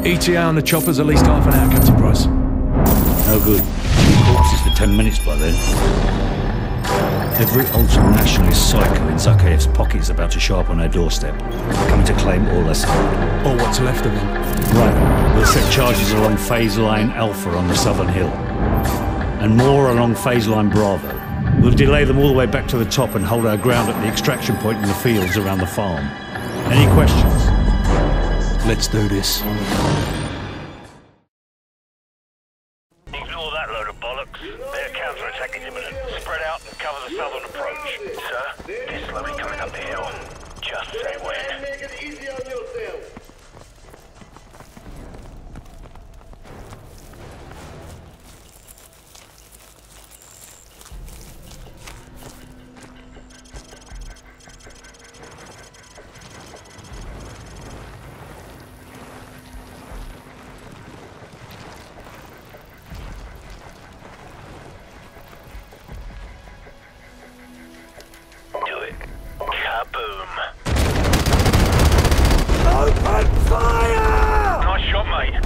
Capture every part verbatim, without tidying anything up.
E T A on the chopper's at least half an hour, Captain Price. No good. Corpses for ten minutes by then. Every ultranationalist psycho in Zakhaev's pocket is about to show up on our doorstep, coming to claim all that's held. Or what's left of him. Right. We'll set charges along phase line Alpha on the southern hill. And more along phase line Bravo. We'll delay them all the way back to the top and hold our ground at the extraction point in the fields around the farm. Any questions? Let's do this. Ignore that load of bollocks. Their counterattack is imminent. Spread out and cover the southern approach. Sir, they're slowly coming up the hill. Just say when. Make it easy on yourself. Do it. Kaboom. Open fire! Nice shot, mate.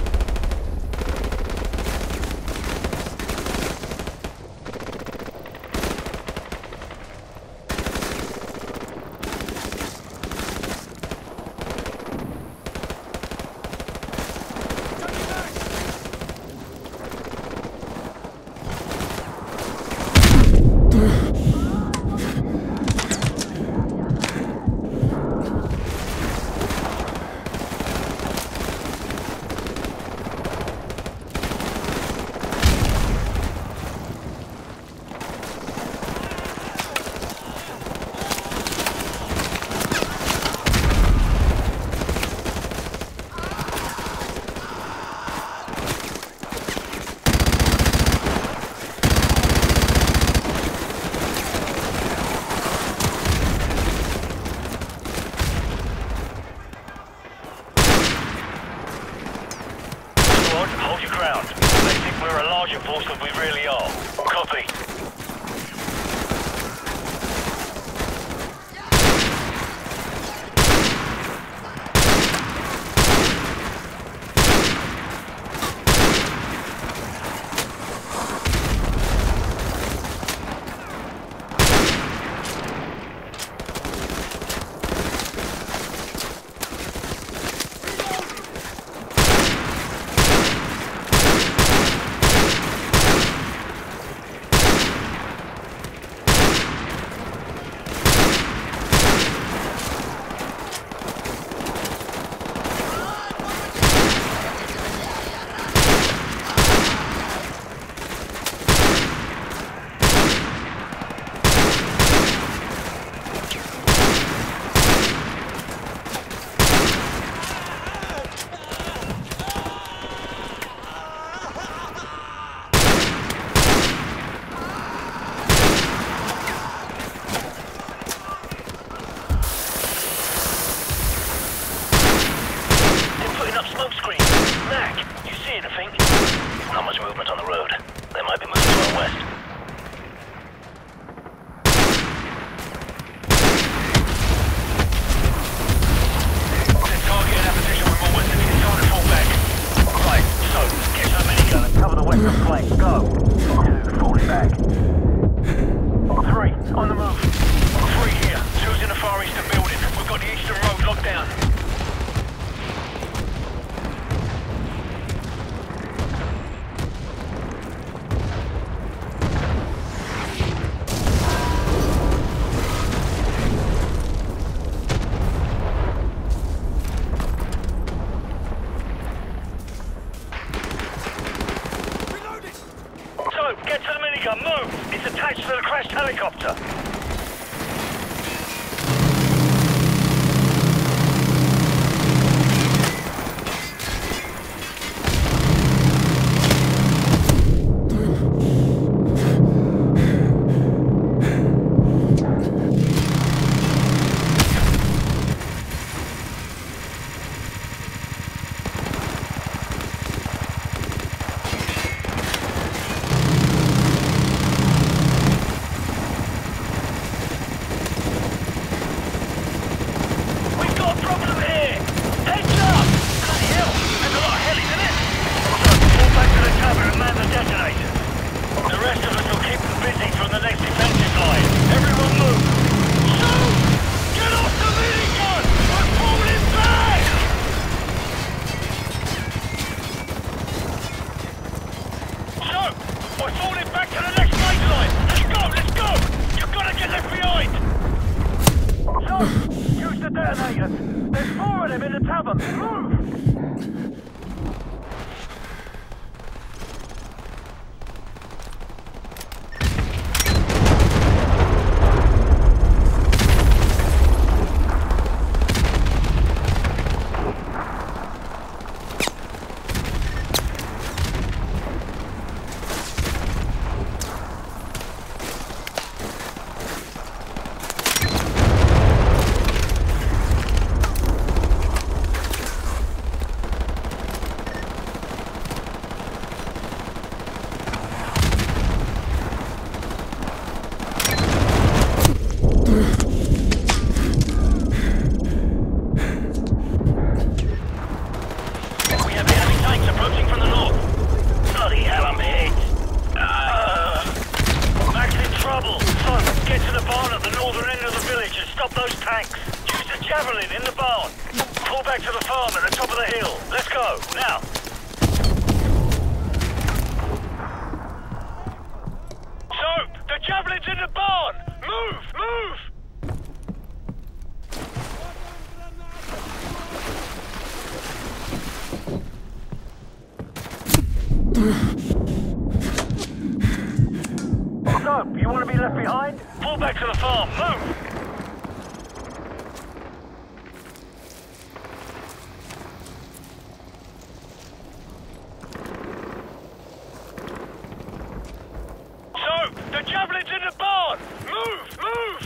Hold your ground. They think we're a larger force than we really are. Copy. Not much movement on the road. They might be moving to our west. They're targeting our position from all west. It's time to fall back. Right, so, get that minigun and cover the western flank. Go. Two, falling back. Three, on the move. Three here. Two's in the far eastern building. We've got the eastern road locked down. Get to the minigun, move! It's attached to the crashed helicopter. Javelins approaching from the north. Bloody hell, I'm hit. Uh, Mac's in trouble. Son, get to the barn at the northern end of the village and stop those tanks. Use the javelin in the barn. Pull back to the farm at the top of the hill. Let's go, now. Soap, the javelin's in the barn. Move, move. Soap, you want to be left behind? Pull back to the farm, move! Soap, the javelin's in the barn! Move, move!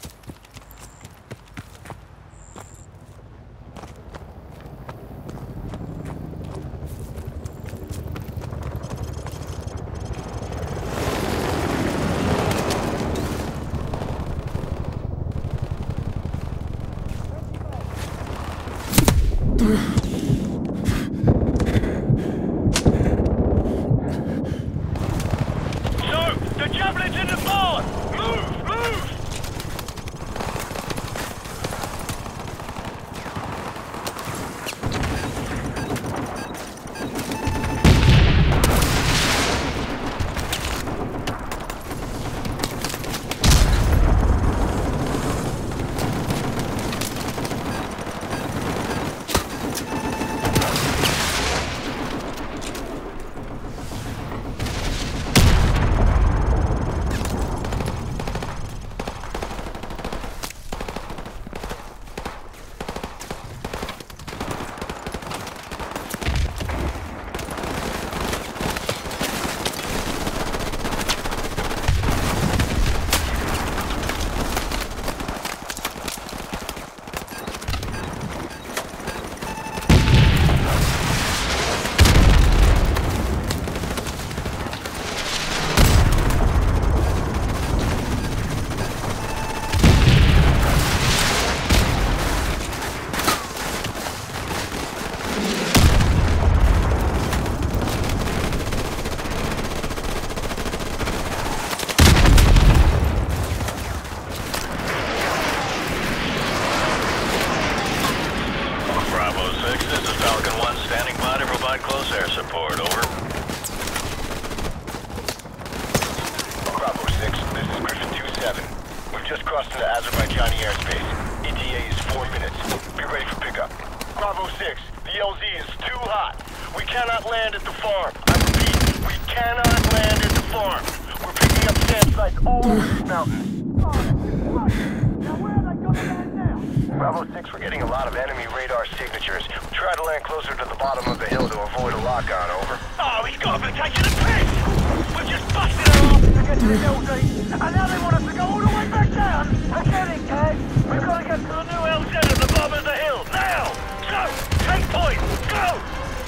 Bravo six, we're getting a lot of enemy radar signatures. Try to land closer to the bottom of the hill to avoid a lock-on, over. Oh, he's got to be taking a piss! We've just busted our asses to get to the L Z, and now they want us to go all the way back down! Forget it, Kay! We've got to get to the new L Z at the bottom of the hill, now! So, take point, go!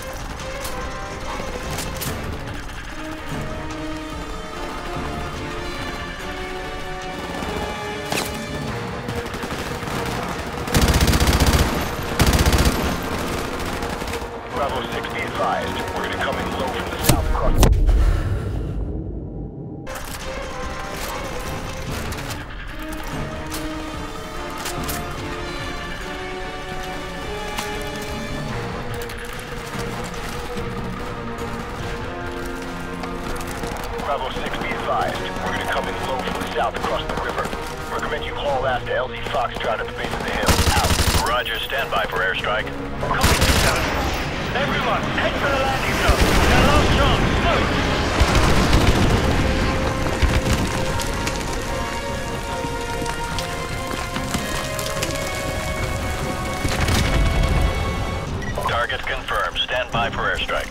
Bravo six, be advised. We're gonna come in low from the south across. Bravo six, be advised. We're gonna come in low from the south across the river. Recommend you haul ass to L Z Foxtrot at the base of the hill. Out. Roger, stand by for airstrike. Copy, two seven. Everyone, head for the landing zone. Their last chance, move! Target confirmed. Stand by for airstrike.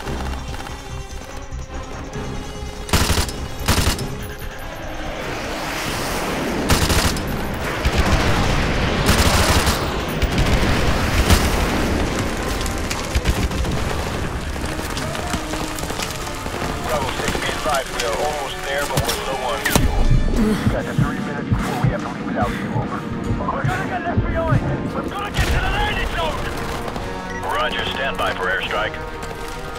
We are almost there, but we're low on fuel. We've got three minutes before we have to leave without you, over. We're gonna get left behind! We've gotta get to the landing zone! Roger, stand by for airstrike.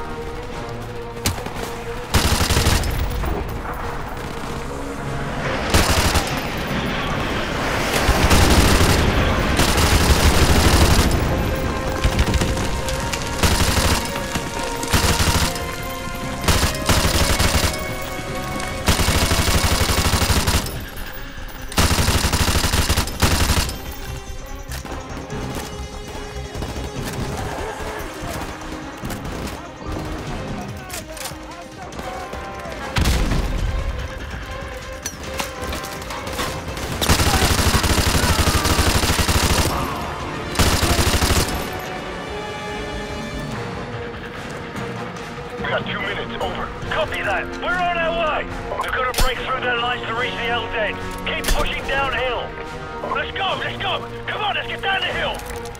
We got two minutes, over. Copy that. We're on our way. We've got to break through their lines to reach the L Z. Keep pushing downhill. Let's go, let's go. Come on, let's get down the hill.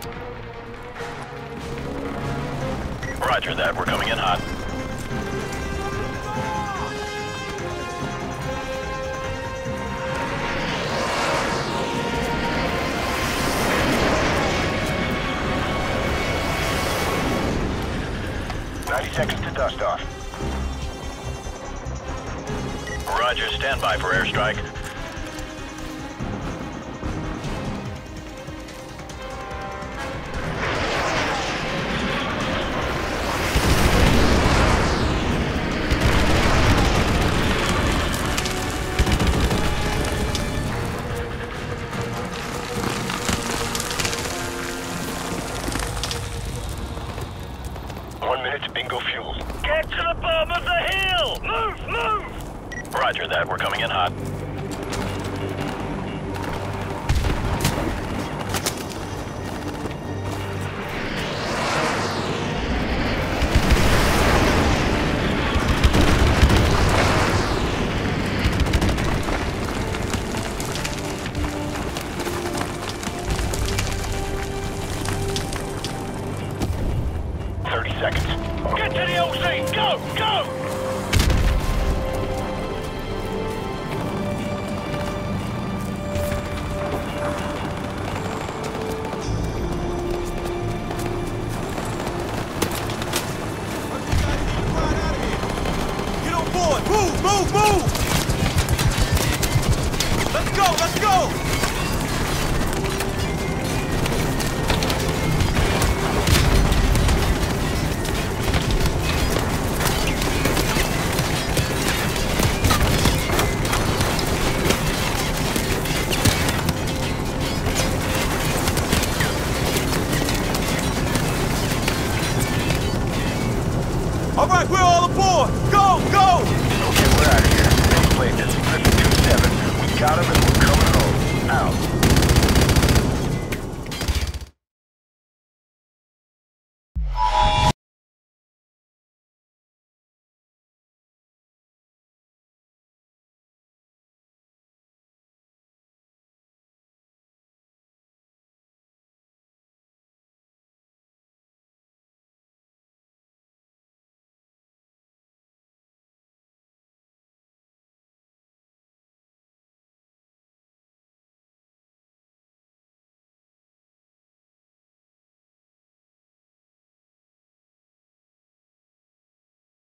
Roger that, we're coming in hot. ninety seconds to dust off. Roger, stand by for airstrike. One minute to bingo fuel. Get to the bottom of the hill! Move, move! Roger that, we're coming in hot. thirty seconds. Get to the L Z! Go, go! Get on board! Move, move, move! Let's go, let's go! All right, we're all aboard! Go, go! Okay, we're out of here. Main plate is Griffin two seven. We got him and we're coming home. Out.